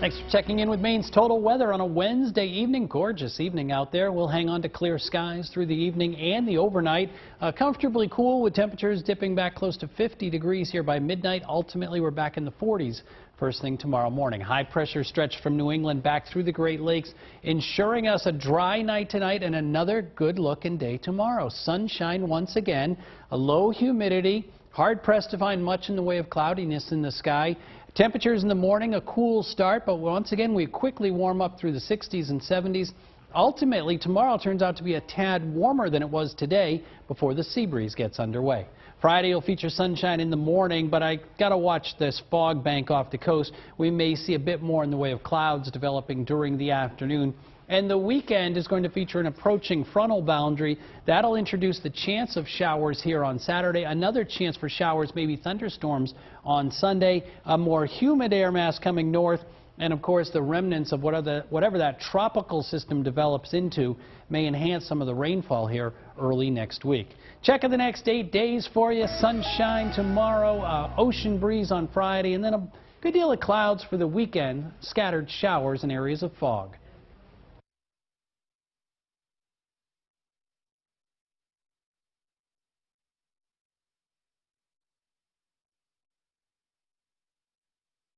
Thanks for checking in with Maine's Total Weather on a Wednesday evening. Gorgeous evening out there. We'll hang on to clear skies through the evening and the overnight. Comfortably cool with temperatures dipping back close to 50 degrees here by midnight. Ultimately, we're back in the 40s first thing tomorrow morning. High pressure stretch from New England back through the Great Lakes, ensuring us a dry night tonight and another good looking day tomorrow. Sunshine once again, a low humidity. Hard pressed to find much in the way of cloudiness in the sky. Temperatures in the morning, a cool start, but once again we quickly warm up through the 60s and 70s. Ultimately, tomorrow turns out to be a tad warmer than it was today before the sea breeze gets underway. Friday will feature sunshine in the morning, but I got to watch this fog bank off the coast. We may see a bit more in the way of clouds developing during the afternoon. And the weekend is going to feature an approaching frontal boundary. That'll introduce the chance of showers here on Saturday. Another chance for showers, maybe thunderstorms on Sunday. A more humid air mass coming north. And of course, the remnants of whatever that tropical system develops into may enhance some of the rainfall here early next week. Check the next 8 days for you. Sunshine tomorrow, ocean breeze on Friday, and then a good deal of clouds for the weekend. Scattered showers and areas of fog.